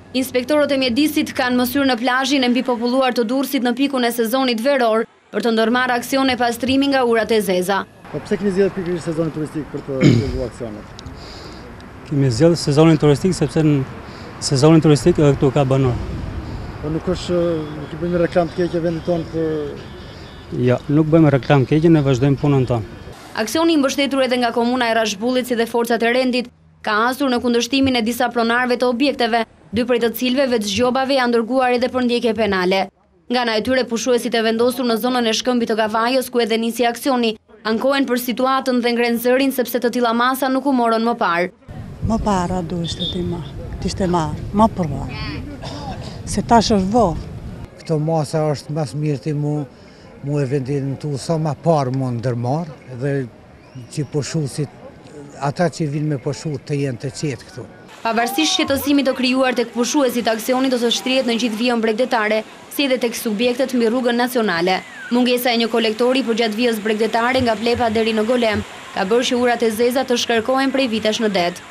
Inspektorët e mjedisit kanë mësyrë në plazhin e mbipopulluar të Durrësit në pikun e sezonit veror për të ndërmarrë aksione pastrimi nga urat e zeza. Po pse keni zgjedhur pikërisht sezonin turistik për të zhvilluar aksionet? Kemi zgjedhur sezonin turistik sepse në sezonin turistik edhe këtu ka banor. Po nuk bëjmë reklam të keqe vendit tonë për... Jo, nuk bëjmë reklam keqe, ne vazhdojmë punën tonë. Aksioni i mbështetur edhe nga komuna e Rashbullit si dhe forcat e rendit ka hasur në kundërshtimin e disa pronarëve të objekteve, 2 prej të cilëve veçgjobave janë dërguar edhe për ndjekje penale. Nga ana e tyre pushuesit e vendosur në zonën e Shkëmbit të Kavajës, ku edhe nisi aksioni, ankohen për situatën dhe ngrenë zërin sepse të tilla masa nuk u morën më parë. Më para duhet t'ishte më përva. Se tash është vo. Këto masa është mas mirë ti mu e vendin tu sa ma parë mu ndërmarë dhe që poshusit, ata që vinë me poshut të jenë të qetë këtu. Pavarësisht shqetësimit të krijuar tek pushuesit, aksioni do të shtrihet në gjithë vijën bregdetare, si edhe tek subjektet mbi rrugën nacionale. Mungesa e një kolektori përgjatë vijës bregdetare nga Plepa deri në Golem ka bërë që urat e zeza të shkarkohen prej vitesh në det.